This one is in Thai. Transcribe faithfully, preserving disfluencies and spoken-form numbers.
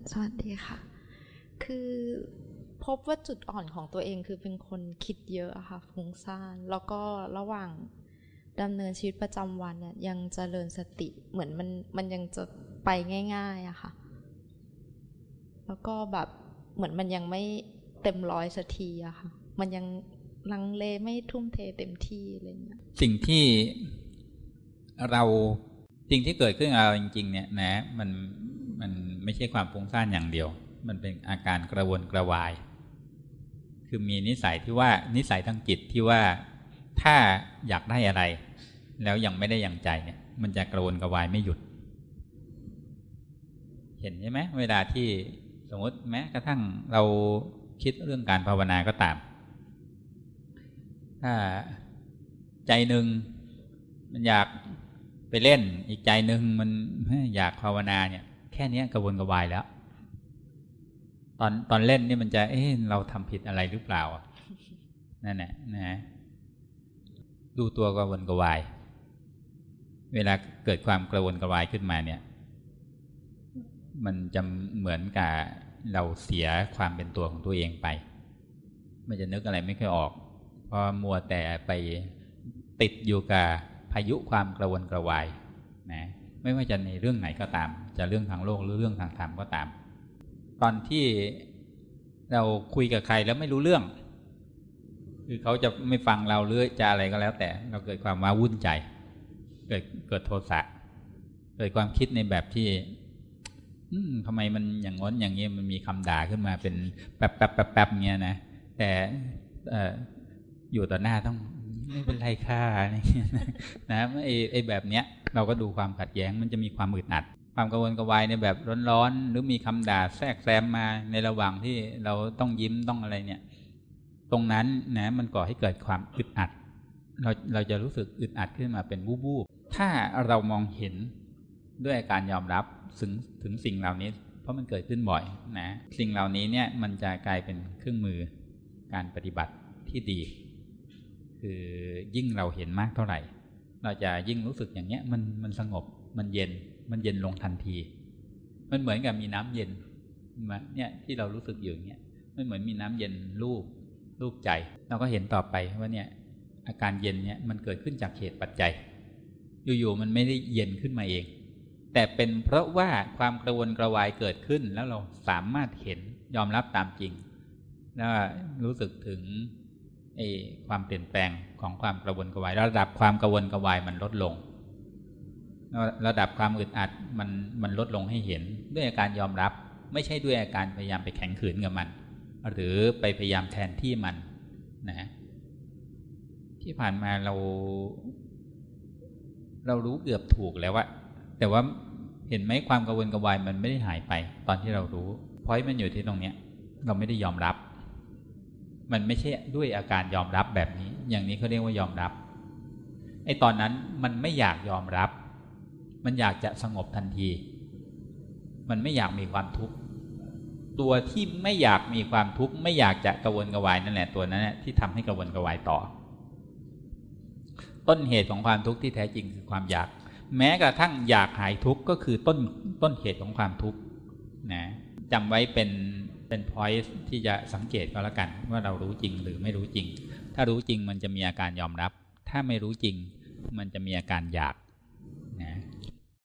สวัสดีค่ะคือพบว่าจุดอ่อนของตัวเองคือเป็นคนคิดเยอะอะค่ะฟุ้งซ่านแล้วก็ระหว่างดำเนินชีวิตประจำวันเนี่ยยังเจริญสติเหมือนมันมันยังจะไปง่ายๆอะค่ะแล้วก็แบบเหมือนมันยังไม่เต็มร้อยสักทีอะค่ะมันยังลังเลไม่ทุ่มเทเต็มที่อะไรเงี้ยสิ่งที่เราสิ่งที่เกิดขึ้นกับเราจริงๆเนี่ยนะมันมันไม่ใช่ความฟุ้งซ่านอย่างเดียวมันเป็นอาการกระวนกระวายคือมีนิสัยที่ว่านิสัยทางจิตที่ว่าถ้าอยากได้อะไรแล้วยังไม่ได้อย่างใจเนี่ยมันจะกระวนกระวายไม่หยุดเห็นใช่ไหมเวลาที่สมมติแม้กระทั่งเราคิดเรื่องการภาวนาก็ตามถ้าใจหนึ่งมันอยากไปเล่นอีกใจหนึ่งมันอยากภาวนาเนี่ยแค่นี้กระวนกระวายแล้วตอนตอนเล่นนี่มันจะเอ๊ะเราทำผิดอะไรหรือเปล่านั่นแหละนะดูตัวกระวนกระวายเวลาเกิดความกระวนกระวายขึ้นมาเนี่ยมันจะเหมือนกับเราเสียความเป็นตัวของตัวเองไปมันจะนึกอะไรไม่ค่อยออกเพราะมัวแต่ไปติดอยู่กับพายุความกระวนกระวายนะไม่ว่าจะในเรื่องไหนก็ตามจะเรื่องทางโลกหรือเรื่องทางธรรมก็ตามตอนที่เราคุยกับใครแล้วไม่รู้เรื่องคือเขาจะไม่ฟังเราหรือจะอะไรก็แล้วแต่เราเกิดความว้าวุ่นใจเกิดเกิดโทสะเกิดความคิดในแบบที่ทำไมมันอย่างง้นอย่างนี้มันมีคำด่าขึ้นมาเป็นแป๊บแป๊บแป๊บแป๊บเงี้ยนะแต่อยู่ต่อหน้าต้องไม่เป็นไรค่ะนะไอ้ไอ้แบบเนี้ยเราก็ดูความขัดแย้งมันจะมีความอึดอัดความกระวนกระวายในแบบร้อนๆหรือมีคำด่าแทรกแซมมาในระหว่างที่เราต้องยิ้มต้องอะไรเนี่ยตรงนั้นนะมันก่อให้เกิดความอึดอัดเราเราจะรู้สึกอึดอัดขึ้นมาเป็นวูบๆถ้าเรามองเห็นด้วยการยอมรับถึงถึงสิ่งเหล่านี้เพราะมันเกิดขึ้นบ่อยนะสิ่งเหล่านี้เนี่ยมันจะกลายเป็นเครื่องมือการปฏิบัติที่ดีคือยิ่งเราเห็นมากเท่าไหร่เราจะยิ่งรู้สึกอย่างเนี้ยมันมันสงบมันเย็นมันเย็นลงทันทีมันเหมือนกับมีน้ำเย็นเนี่ยที่เรารู้สึกอยู่อย่างเงี้ยมันเหมือนมีน้ำเย็นลูบลูบใจเราก็เห็นต่อไปว่าเนี่ยอาการเย็นเนี่ยมันเกิดขึ้นจากเหตุปัจจัยอยู่ๆมันไม่ได้เย็นขึ้นมาเองแต่เป็นเพราะว่าความกระวนกระวายเกิดขึ้นแล้วเราสามารถเห็นยอมรับตามจริงแล้วรู้สึกถึงไอ้ความเปลี่ยนแปลงของความกระวนกระวายระดับความกระวนกระวายมันลดลงระดับความอึดอัดมันมันลดลงให้เห็นด้วยอาการยอมรับไม่ใช่ด้วยอาการพยายามไปแข็งขืนกับมันหรือไปพยายามแทนที่มันนะที่ผ่านมาเราเรารู้เกือบถูกแล้วว่าแต่ว่าเห็นไหมความกระวนกระวายมันไม่ได้หายไปตอนที่เรารู้เพราะมันอยู่ที่ตรงเนี้ยเราไม่ได้ยอมรับมันไม่ใช่ด้วยอาการยอมรับแบบนี้อย่างนี้เขาเรียกว่ายอมรับไอ้ตอนนั้นมันไม่อยากยอมรับมันอยากจะสงบทันทีมันไม่อยากมีความทุกข์ตัวที่ไม่อยากมีความทุกข์ไม่อยากจะกระวนกระวายนั่นแหละตัวนั้นที่ทำให้กระวนกระวายต่อต้นเหตุของความทุกข์ที่แท้จริงคือความอยากแม้กระทั่งอยากหายทุกข์ก็คือต้นต้นเหตุของความทุกข์นะจำไว้เป็นเป็น point ที่จะสังเกตก็แล้วกันว่าเรารู้จริงหรือไม่รู้จริงถ้ารู้จริงมันจะมีอาการยอมรับถ้าไม่รู้จริงมันจะมีอาการอยาก